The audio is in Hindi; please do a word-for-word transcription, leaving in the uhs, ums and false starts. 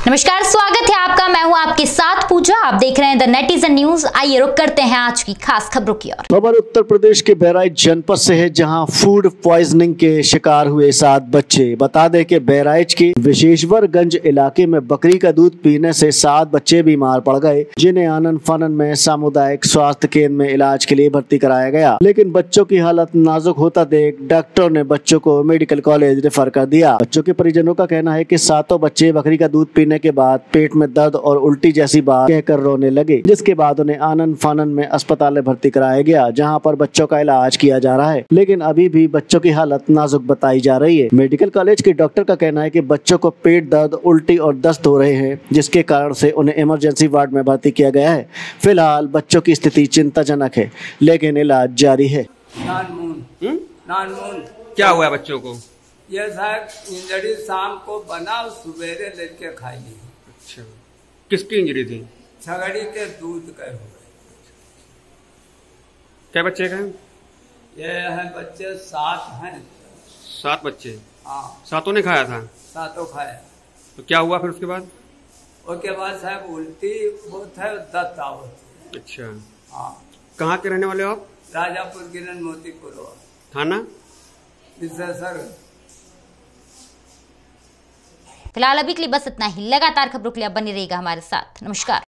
नमस्कार, स्वागत है आपका। मैं हूं आपके साथ पूजा। आप देख रहे हैं द नेटिजन न्यूज। आइए रुक करते हैं आज की खास खबरों की ओर। खबर उत्तर प्रदेश के बहराइच जनपद से है, जहां फूड पॉइजनिंग के शिकार हुए सात बच्चे। बता दें कि बहराइच के विशेश्वरगंज इलाके में बकरी का दूध पीने से सात बच्चे बीमार पड़ गए, जिन्हें आनंद फानन में सामुदायिक स्वास्थ्य केंद्र में इलाज के लिए भर्ती कराया गया। लेकिन बच्चों की हालत नाजुक होता देख डॉक्टर ने बच्चों को मेडिकल कॉलेज रेफर कर दिया। बच्चों के परिजनों का कहना है कि सातों बच्चे बकरी का दूध पीने के बाद पेट में दर्द और उल्टी जैसी बात कहकर रोने लगे, जिसके बाद उन्हें आनंद फानन में अस्पताल में भर्ती कराया गया, जहां पर बच्चों का इलाज किया जा रहा है। लेकिन अभी भी बच्चों की हालत नाजुक बताई जा रही है। मेडिकल कॉलेज के डॉक्टर का कहना है कि बच्चों को पेट दर्द, उल्टी और दस्त हो रहे हैं, जिसके कारण से उन्हें इमरजेंसी वार्ड में भर्ती किया गया है। फिलहाल बच्चों की स्थिति चिंताजनक है, लेकिन इलाज जारी है। नानमून नानमून क्या हुआ है बच्चों को? ये साहब इंजरी शाम को बना, सवेरे लेके खाइए। अच्छा, किसकी इंजरी थी? छगड़ी के दूध का हुए। क्या बच्चे का? ये है बच्चे सात हैं। सात बच्चे? हाँ, सातों ने खाया था? सातों खाया। तो क्या हुआ फिर उसके बाद? उसके बाद साहब उल्टी बहुत है, दस्त आवत। अच्छा, हाँ। कहाँ के रहने वाले हो आप? राजापुर गिरन मोतीपुर थाना विशेषर। फिलहाल अभी के लिए बस इतना ही। लगातार खबरों के लिए आप बने रहिएगा हमारे साथ। नमस्कार।